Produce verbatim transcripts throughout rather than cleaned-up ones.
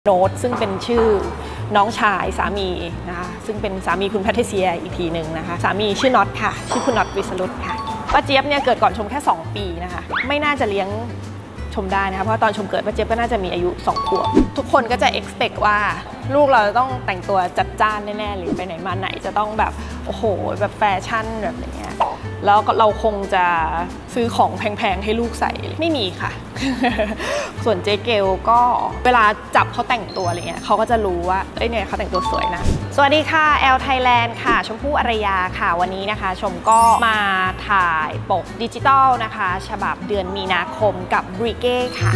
โน้ตซึ่งเป็นชื่อน้องชายสามีนะคะซึ่งเป็นสามีคุณแพทริเซียอีกทีหนึ่งนะคะสามีชื่อน็อตค่ะชื่อคุณน็อตวิสรุตค่ะป้าเจี๊ยบเนี่ยเกิดก่อนชมแค่สองปีนะคะไม่น่าจะเลี้ยงชมได้นะคะเพราะตอนชมเกิดป้าเจี๊ยบก็น่าจะมีอายุสองขวบทุกคนก็จะ expect ว่าลูกเราจะต้องแต่งตัวจัดจ้านแน่ๆหรือไปไหนมาไหนจะต้องแบบโอ้โหแบบแฟชั่นแบบอย่างเงี้ยแล้วเราคงจะซื้อของแพงๆให้ลูกใส่ไม่มีค่ะ ส่วนเจ๊เกลก็เวลาจับเขาแต่งตัวอะไรเงี้ยเขาก็จะรู้ว่าเอ้ยเนี่ยเขาแต่งตัวสวยนะสวัสดีค่ะแอลไทยแลนด์ค่ะชมพู่อารยาค่ะวันนี้นะคะชมก็มาถ่ายปกดิจิตอลนะคะฉบับเดือนมีนาคมกับบริเก้ค่ะ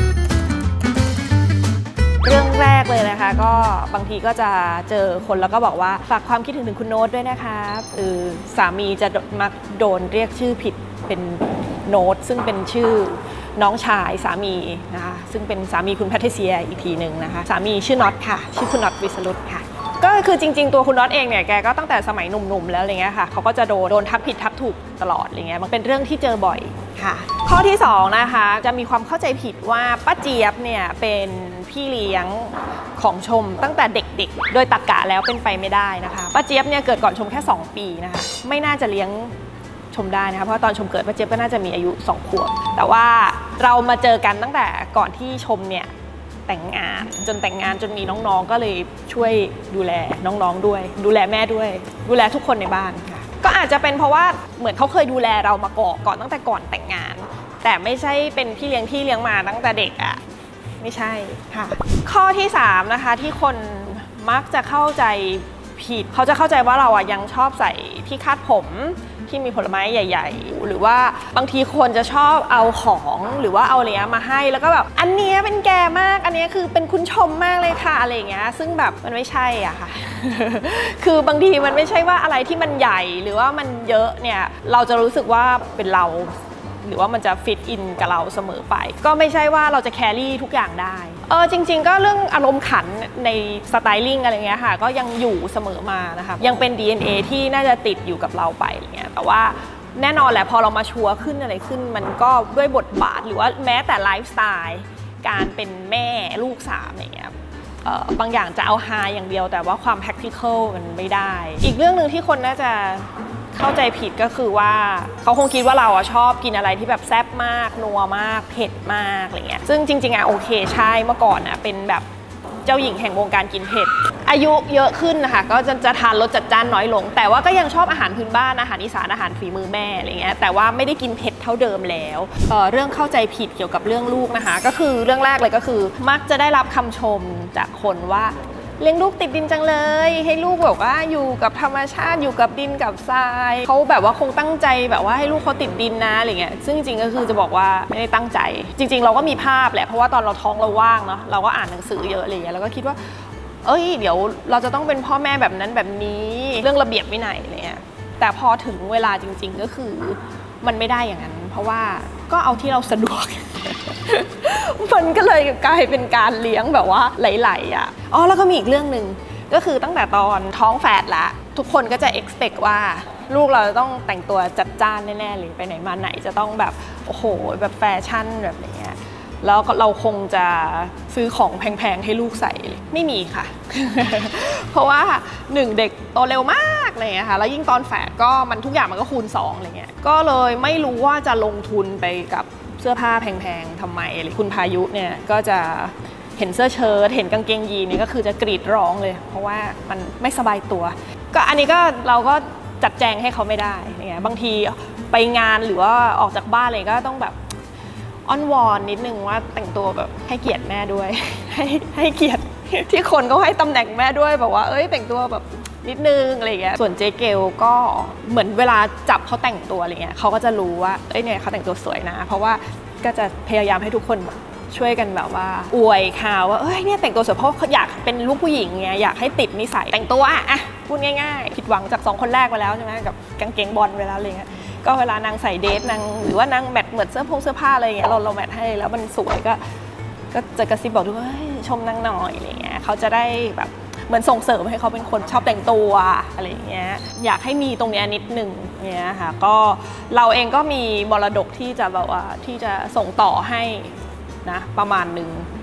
เรื่องแรกเลยนะคะก็บางทีก็จะเจอคนแล้วก็บอกว่าฝากความคิดถึงถึงคุณโน้ตด้วยนะคะคือสามีจะมักโดนเรียกชื่อผิดเป็นโน้ตซึ่งเป็นชื่อน้องชายสามีนะคะซึ่งเป็นสามีคุณแพทริเซียอีกทีหนึ่งนะคะสามีชื่อน็อตค่ะชื่อคุณน็อตวิสรุตค่ะก็คือจริงๆตัวคุณน็อตเองเนี่ยแกก็ตั้งแต่สมัยหนุ่มๆแล้วอะไรเงี้ยค่ะเขาก็จะโดนโดนทับผิดทับถูกตลอดอะไรเงี้ยมันเป็นเรื่องที่เจอบ่อยค่ะข้อที่สองนะคะจะมีความเข้าใจผิดว่าป้าเจี๊ยบเนี่ยเป็นพี่เลี้ยงของชมตั้งแต่เด็กๆโดยตรรกะแล้วเป็นไปไม่ได้นะคะป้าเจี๊ยบเนี่ยเกิดก่อนชมแค่สองปีนะคะไม่น่าจะเลี้ยงชมได้นะคะเพราะตอนชมเกิดป้าเจี๊ยบก็น่าจะมีอายุสองขวบแต่ว่าเรามาเจอกันตั้งแต่ก่อนที่ชมเนี่ยแต่งงานจนแต่งงานจนมีน้องๆก็เลยช่วยดูแลน้องๆด้วยดูแลแม่ด้วยดูแลทุกคนในบ้านค่ะก็อาจจะเป็นเพราะว่าเหมือนเขาเคยดูแลเรามาก่อนก่อนตั้งแต่ก่อนแต่งงานแต่ไม่ใช่เป็นพี่เลี้ยงที่เลี้ยงมาตั้งแต่เด็กอ่ะไม่ใช่ค่ะข้อที่สามนะคะที่คนมักจะเข้าใจผิดเขาจะเข้าใจว่าเราอ่ะยังชอบใส่ที่คาดผมที่มีผลไม้ใหญ่ๆหรือว่าบางทีคนจะชอบเอาของหรือว่าเอาอะไรมาให้แล้วก็แบบอันนี้เป็นแกมากอันนี้คือเป็นคุณชมมากเลยค่ะอะไรอย่างเงี้ยซึ่งแบบมันไม่ใช่อ่ะค่ะ คือบางทีมันไม่ใช่ว่าอะไรที่มันใหญ่หรือว่ามันเยอะเนี่ยเราจะรู้สึกว่าเป็นเราหรือว่ามันจะฟิตอินกับเราเสมอไปก็ไม่ใช่ว่าเราจะแครี่ทุกอย่างได้เออจริงๆก็เรื่องอารมณ์ขันในสไตลิ่งอะไรเงี้ยค่ะก็ยังอยู่เสมอมานะคะยังเป็น ดี เอ็น เอ ที่น่าจะติดอยู่กับเราไปอะไรเงี้ยแต่ว่าแน่นอนแหละพอเรามาชัวร์ขึ้นอะไรขึ้นมันก็ด้วยบทบาทหรือว่าแม้แต่ไลฟ์สไตล์การเป็นแม่ลูกสามอะไรเงี้ยบางอย่างจะเอาฮาอย่างเดียวแต่ว่าความ practical มันไม่ได้อีกเรื่องหนึ่งที่คนน่าจะเข้าใจผิดก็คือว่าเขาคงคิดว่าเราอะชอบกินอะไรที่แบบแซ่บมากนัวมากเผ็ดมากอะไรเงี้ยซึ่งจริงๆอะโอเคใช่เมื่อก่อนอะเป็นแบบเจ้าหญิงแห่งวงการกินเผ็ดอายุเยอะขึ้นนะคะก็จะจะทานรสจัดจ้านน้อยลงแต่ว่าก็ยังชอบอาหารพื้นบ้านอาหารอีสานอาหารฝีมือแม่อะไรเงี้ยแต่ว่าไม่ได้กินเผ็ดเท่าเดิมแล้วเอ่อเรื่องเข้าใจผิดเกี่ยวกับเรื่องลูกนะคะก็คือเรื่องแรกเลยก็คือมักจะได้รับคำชมจากคนว่าเลี้ยงลูกติดดินจังเลยให้ลูกแบบว่าอยู่กับธรรมชาติอยู่กับดินกับทรายเขาแบบว่าคงตั้งใจแบบว่าให้ลูกเขาติดดินนะอะไรเงี้ยซึ่งจริงๆก็คือจะบอกว่าไม่ได้ตั้งใจจริงๆเราก็มีภาพแหละเพราะว่าตอนเราท้องเราว่างเนาะเราก็อ่านหนังสือเยอะอะไรเงี้ยแล้วก็คิดว่าเอ้ยเดี๋ยวเราจะต้องเป็นพ่อแม่แบบนั้นแบบนี้เรื่องระเบียบวินัยอะไรเงี้ยแต่พอถึงเวลาจริงๆก็คือมันไม่ได้อย่างนั้นเพราะว่าก็เอาที่เราสะดวก มันก็เลยกลายเป็นการเลี้ยงแบบว่าไหลๆอ่ะอ๋อแล้วก็มีอีกเรื่องหนึ่งก็คือตั้งแต่ตอนท้องแฝดละทุกคนก็จะ expect ว่าลูกเราจะต้องแต่งตัวจัดจ้านแน่ๆเลยไปไหนมาไหนจะต้องแบบโอ้โหแบบแฟชั่นแบบอย่างเงี้ยแล้วเราคงจะซื้อของแพงๆให้ลูกใส่ไม่มีค่ะ เพราะว่าหนึ่งเด็กโตเร็วมากอะไรเงี้ยค่ะแล้วยิ่งตอนแฝดก็มันทุกอย่างมันก็คูณสองอะไรเงี้ยก็เลยไม่รู้ว่าจะลงทุนไปกับเสื้อผ้าแพงๆทำไมอะไรคุณพายุเนี่ยก็จะเห็นเสื้อเชิ้ตเห็นกางเกงยีนนี่ก็คือจะกรีดร้องเลยเพราะว่ามันไม่สบายตัวก็อันนี้ก็เราก็จัดแจงให้เขาไม่ได้เนี่ยบางทีไปงานหรือว่าออกจากบ้านเลยก็ต้องแบบอ้อนวอนนิดนึงว่าแต่งตัวแบบให้เกียรติแม่ด้วย ให้ให้เกียรติที่คนก็ให้ตำแหน่งแม่ด้วยแบบว่าเอ้ยแต่งตัวแบบนิดนึงอะไรเงี้ยส่วนเจ๊เกลก็เหมือนเวลาจับเขาแต่งตัวอะไรเงี้ยเขาก็จะรู้ว่าเอ้ยเนี่ยเขาแต่งตัวสวยนะเพราะว่าก็จะพยายามให้ทุกคนช่วยกันแบบว่าอวยข่าวว่าเอ้ยเนี่ยแต่งตัวสวยเพราะเขาอยากเป็นลูกผู้หญิงไงอยากให้ติดนิสัยแต่งตัวอ่ะพูดง่ายๆผิดหวังจากสองคนแรกไปแล้วใช่ไหมกับกางเกงบอลไปแล้วอะไรเงี้ยก็เวลานางใส่เดทนางหรือว่านางแมทเหมือนเสื้อผงเสื้อผ้าอะไรเงี้ยเราเราแมทให้แล้วมันสวยก็ก็จะกระซิบบอกด้วยว่าชมนางหน่อยอะไรเงี้ยเขาจะได้แบบเหมือนส่งเสริมให้เขาเป็นคนชอบแต่งตัวอะไรอย่างเงี้ยอยากให้มีตรงนี้นิดหนึ่งเนี่ยค่ะก็เราเองก็มีมรดกที่จะแบบว่าที่จะส่งต่อให้นะประมาณหนึ่ง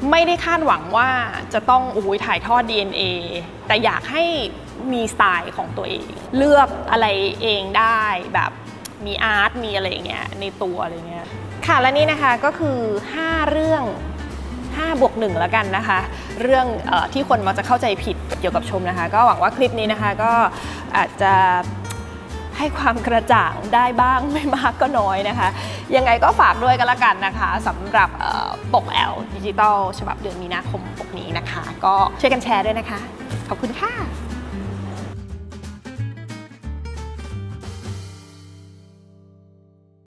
ไม่ได้คาดหวังว่าจะต้องโอ้ยถ่ายทอด ดี เอ็น เอ แต่อยากให้มีสไตล์ของตัวเองเลือกอะไรเองได้แบบมีอาร์ตมีอะไรอย่างเงี้ยในตัวอะไรเงี้ยค่ะและนี่นะคะก็คือห้าเรื่องห้าบวกหนึ่งแล้วกันนะคะเรื่องเออที่คนมักจะเข้าใจผิดเกี่ยวกับชมนะคะก็หวังว่าคลิปนี้นะคะก็อาจจะให้ความกระจ่างได้บ้างไม่มากก็น้อยนะคะยังไงก็ฝากด้วยกันละกันนะคะสำหรับปก แอล ดิจิตอลฉบับเดือนมีนาคมปกนี้นะคะก็ช่วยกันแชร์ด้วยนะคะขอบคุณค่ะ